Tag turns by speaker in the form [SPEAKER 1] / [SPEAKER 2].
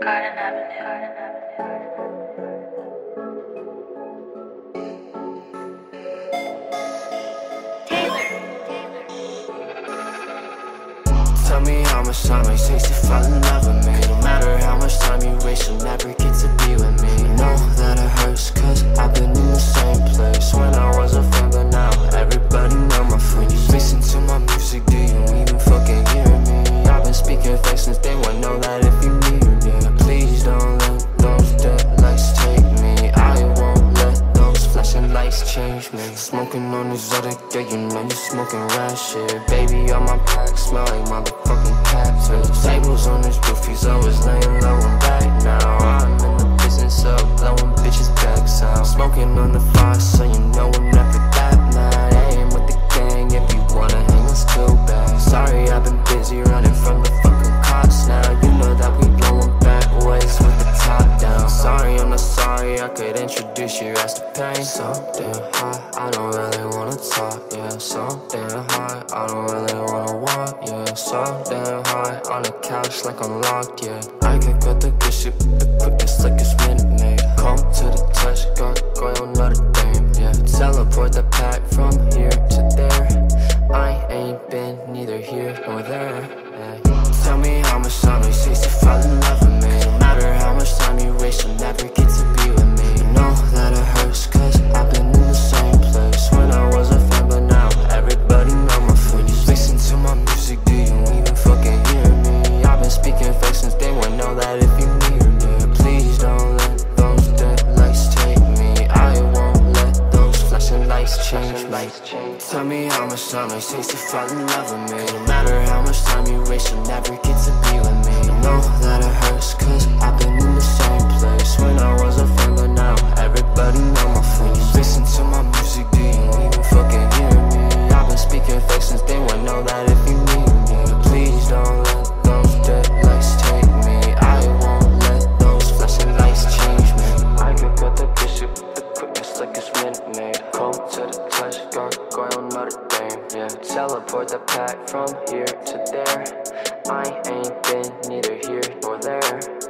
[SPEAKER 1] Garden Avenue.
[SPEAKER 2] Tell me how much time it takes to fall in love with me. No matter how much time you waste, you'll never get to be with me. You know that it hurts, cause I've been in the same place when I was a friend, but now everybody know my friend. You listen to my music, do you even fucking hear me? I've been speaking fast since they won't know that if you need me. Please don't let those deadlights take me. I won't let those flashing lights change me. Smoking on this other girl, you know you smoking rat shit. Baby on my pack, smell like motherfucking cactus. Tables on this roof, he's always laying low and back now. I'm in the business of blowing bitches' backs out. Smoking on the fire, so you know I'm never that mad. I ain't with the gang, if you wanna hang, let's go back. Sorry, I've been busy running from the fucking cops now. You know that we blowing back ways with the top down. Sorry, I'm not sorry, I could introduce your ass to pain. So damn high, I don't really wanna talk, yeah. So damn high, I don't really wanna walk, yeah. So damn high, on the couch like I'm locked, yeah. I can cut the good shit with the quickest like it's Minute Maid. Come to the touch, gargoyle, Notre Dame, yeah. Teleport the pack from here to there. I ain't been neither here nor there, yeah. Tell me how much time it takes to fall in love with me. No matter how much time you waste, you'll never get to be with me. You know that it hurts, cause I've been in the same place when I was a friend, but now everybody know my friend. You listen to my music, do you even fucking hear me? I've been speaking fast since they won't know that if you need me. Please don't let those deadlights take me. I won't let those flashing lights change me. Tell me how much time it takes to fall in love with me. No matter how much time you waste, you'll never get to be with me. You know that it hurts, cause I've been in the same place when I was a friend, but now everybody know my friend. You listen to my music, do you even fucking hear me? I've been speaking fast since they won't know that if you need me. Please don't let those deadlights take me. I won't let those flashing lights change me. I can cut the bishop with the quickness like it's Minute Maid. Come to the touch, gargoyle, Notre Dame, yeah. Teleport the pack from here to there. I ain't been neither here nor there.